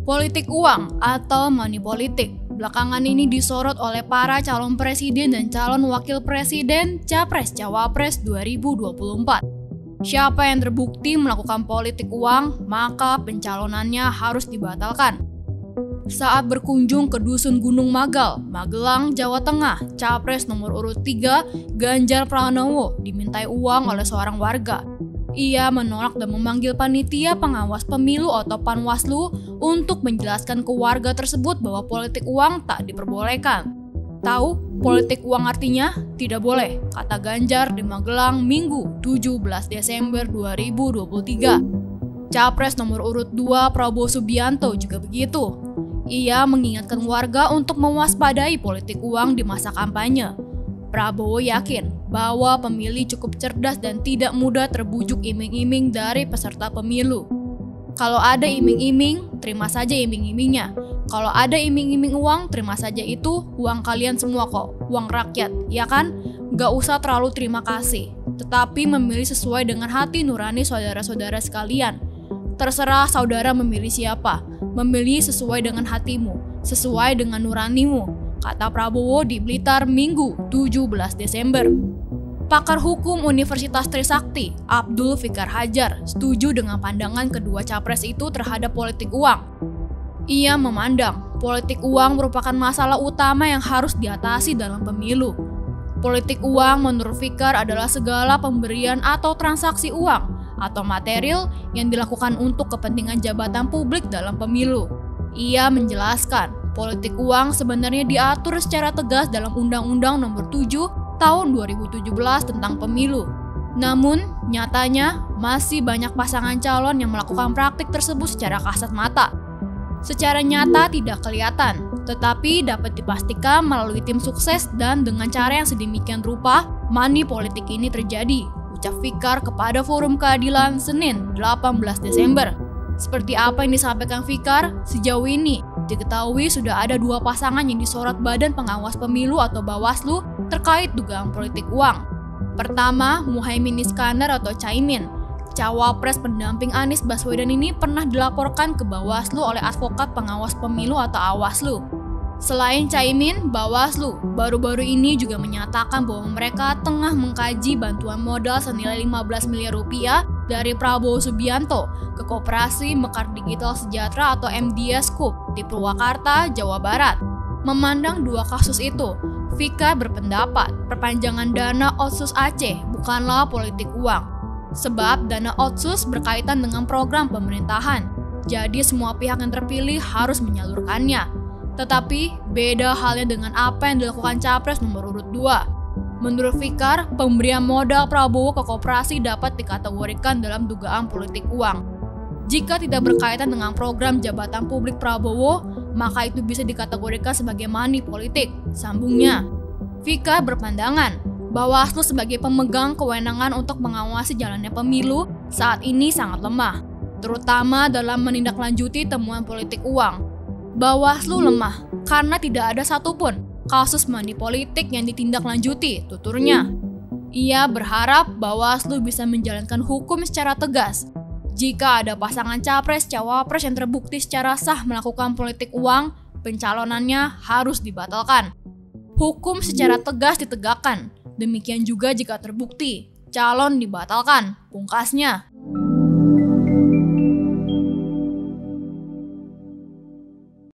Politik uang atau money politik belakangan ini disorot oleh para calon presiden dan calon wakil presiden Capres-Cawapres 2024. Siapa yang terbukti melakukan politik uang, maka pencalonannya harus dibatalkan. Saat berkunjung ke Dusun Gunung Magal, Magelang, Jawa Tengah, Capres nomor urut 3, Ganjar Pranowo, dimintai uang oleh seorang warga. Ia menolak dan memanggil panitia pengawas pemilu atau Panwaslu untuk menjelaskan ke warga tersebut bahwa politik uang tak diperbolehkan. Tahu politik uang artinya? Tidak boleh, kata Ganjar di Magelang Minggu 17 Desember 2023. Capres nomor urut 2 Prabowo Subianto juga begitu. Ia mengingatkan warga untuk mewaspadai politik uang di masa kampanye. Prabowo yakin bahwa pemilih cukup cerdas dan tidak mudah terbujuk iming-iming dari peserta pemilu. Kalau ada iming-iming, terima saja iming-imingnya. Kalau ada iming-iming uang, terima saja itu uang kalian semua kok, uang rakyat, ya kan? Gak usah terlalu terima kasih, tetapi memilih sesuai dengan hati nurani saudara-saudara sekalian. Terserah saudara memilih siapa, memilih sesuai dengan hatimu, sesuai dengan nuranimu, kata Prabowo di Blitar Minggu 17 Desember. Pakar hukum Universitas Trisakti, Abdul Fikar Hajar, setuju dengan pandangan kedua capres itu terhadap politik uang. Ia memandang politik uang merupakan masalah utama yang harus diatasi dalam pemilu. Politik uang menurut Fikar adalah segala pemberian atau transaksi uang atau material yang dilakukan untuk kepentingan jabatan publik dalam pemilu. Ia menjelaskan, politik uang sebenarnya diatur secara tegas dalam Undang-Undang Nomor 7 Tahun 2017 tentang Pemilu. Namun, nyatanya masih banyak pasangan calon yang melakukan praktik tersebut secara kasat mata. Secara nyata tidak kelihatan, tetapi dapat dipastikan melalui tim sukses dan dengan cara yang sedemikian rupa, money politik ini terjadi, ucap Fikar kepada Forum Keadilan Senin 18 Desember. Seperti apa yang disampaikan Fikar, sejauh ini diketahui sudah ada 2 pasangan yang disorot Badan Pengawas Pemilu atau Bawaslu terkait dugaan politik uang. Pertama, Muhaimin Iskandar atau Caimin. Cawapres pendamping Anies Baswedan ini pernah dilaporkan ke Bawaslu oleh Advokat Pengawas Pemilu atau Awaslu. Selain Caimin, Bawaslu baru-baru ini juga menyatakan bahwa mereka tengah mengkaji bantuan modal senilai 15 miliar rupiah dari Prabowo Subianto ke Koperasi Mekar Digital Sejahtera atau MDS Group di Purwakarta, Jawa Barat. Memandang 2 kasus itu, Fikar berpendapat perpanjangan dana Otsus Aceh bukanlah politik uang. Sebab dana Otsus berkaitan dengan program pemerintahan, jadi semua pihak yang terpilih harus menyalurkannya. Tetapi beda halnya dengan apa yang dilakukan Capres nomor urut 2. Menurut Fikar, pemberian modal Prabowo ke koperasi dapat dikategorikan dalam dugaan politik uang. Jika tidak berkaitan dengan program jabatan publik Prabowo, maka itu bisa dikategorikan sebagai money politik, sambungnya. Fikar berpandangan, Bawaslu sebagai pemegang kewenangan untuk mengawasi jalannya pemilu saat ini sangat lemah, terutama dalam menindaklanjuti temuan politik uang. Bawaslu lemah karena tidak ada satupun kasus money politik yang ditindaklanjuti, tuturnya. Ia berharap Bawaslu bisa menjalankan hukum secara tegas. Jika ada pasangan capres-cawapres yang terbukti secara sah melakukan politik uang, pencalonannya harus dibatalkan. Hukum secara tegas ditegakkan, demikian juga jika terbukti calon dibatalkan, pungkasnya.